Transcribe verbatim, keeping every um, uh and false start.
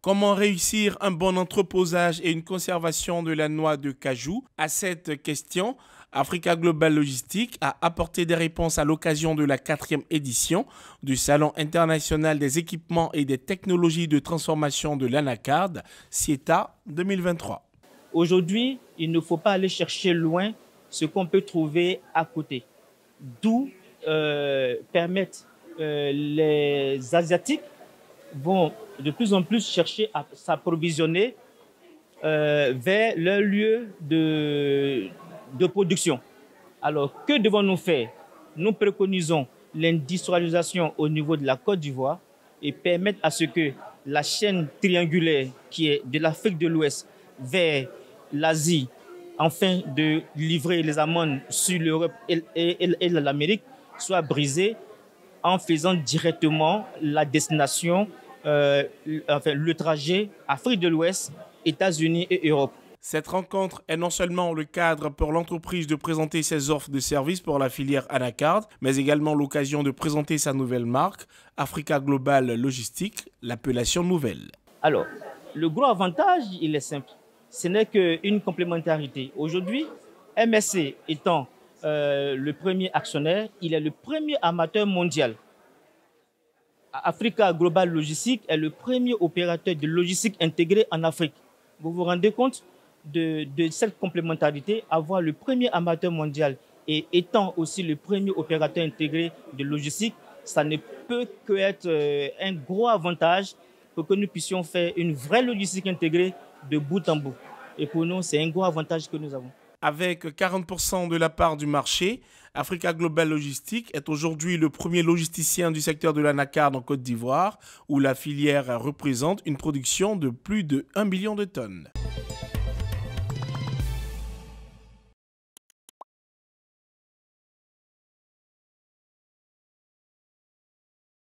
Comment réussir un bon entreposage et une conservation de la noix de cajou? À cette question, Africa Global Logistic a apporté des réponses à l'occasion de la quatrième édition du Salon international des équipements et des technologies de transformation de l'Anacard, SIETA deux mille vingt-trois. Aujourd'hui, il ne faut pas aller chercher loin ce qu'on peut trouver à côté. D'où euh, permettre euh, les Asiatiques vont de plus en plus chercher à s'approvisionner euh, vers leur lieu de, de production. Alors, que devons-nous faire? Nous préconisons l'industrialisation au niveau de la Côte d'Ivoire et permettre à ce que la chaîne triangulaire qui est de l'Afrique de l'Ouest vers l'Asie, afin de livrer les amendes sur l'Europe et, et, et l'Amérique, soit brisée en faisant directement la destination, euh, enfin le trajet Afrique de l'Ouest, États-Unis et Europe. Cette rencontre est non seulement le cadre pour l'entreprise de présenter ses offres de services pour la filière Anacard, mais également l'occasion de présenter sa nouvelle marque, Africa Global Logistic, l'appellation nouvelle. Alors, le gros avantage, il est simple. Ce n'est qu'une complémentarité. Aujourd'hui, M S C étant euh, le premier actionnaire, il est le premier amateur mondial. Africa Global Logistic est le premier opérateur de logistique intégrée en Afrique. Vous vous rendez compte de, de cette complémentarité, avoir le premier amateur mondial et étant aussi le premier opérateur intégré de logistique, ça ne peut qu'être euh, un gros avantage pour que nous puissions faire une vraie logistique intégrée de bout en bout. Et pour nous, c'est un gros avantage que nous avons. Avec quarante pour cent de la part du marché, Africa Global Logistic est aujourd'hui le premier logisticien du secteur de l'Anacard en Côte d'Ivoire, où la filière représente une production de plus de un million de tonnes.